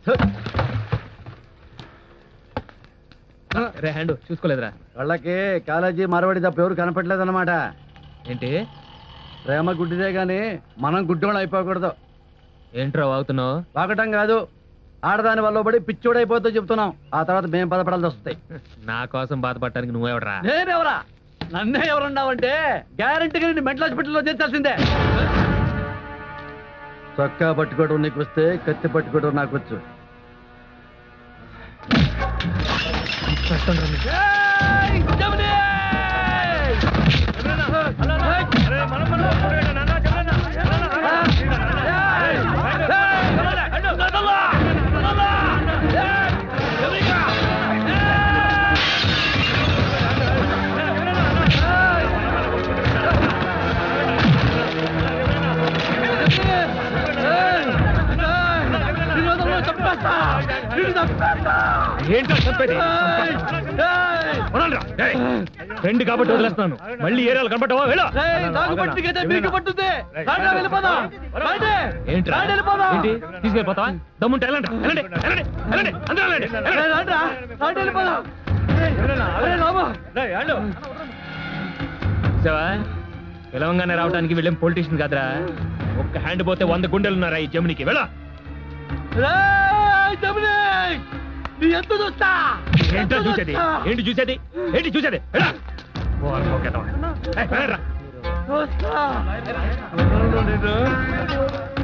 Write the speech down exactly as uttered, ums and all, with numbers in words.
రే hand చూసుకోలేదురా. వాళ్ళకి college మరవడి తప్ప ఎవరు కనపట్లేదన్నమాట. ఏంటి ప్రేమ గుడ్డిదే గాని మనం గుడ్డోళ్ళు అయిపోకూడదు. ఏంట్రా వాగుతున్నావు? వాగటం కాదు, ఆడదాని వల్ల పడి పిచ్చోడైపోతే చెప్తున్నాం. ఆ తర్వాత మేము బాధపడాల్సి వస్తాయి. నా కోసం బాధపడటానికి నువ్వెవడరా? నేనెవరా? నన్నే ఎవరన్నావంటే గ్యారంటీగా నేను మెంటల్ హాస్పిటల్లో చేర్చాల్సిందే. చొక్కా పట్టుకోవడం నీకు వస్తే కత్తి పట్టుకోవడం నాకు వచ్చు. ఏంటో చెప్పేది? ఫ్రెండ్ కాబట్టి వదిలేస్తున్నాను. మళ్ళీ ఏరియాలు కనపడవా? తీసుకెళ్ళిపోతావా? దమ్ముంటే వెళ్ళండి, వెళ్ళండి, వెళ్ళండి, వెళ్ళండి, అందరూ వెళ్ళండి. తెలంగాణ రావడానికి వెళ్ళేం పొలిటీషియన్ కాదురా. ఒక్క హ్యాండ్ పోతే వంద గుండెలు ఉన్నారా ఈ జమినికి? వెళ్ళ ఎంత చూస్తా? ఏంటో చూసేది? ఏంటి చూసేది? ఏంటి చూసేది? చూస్తా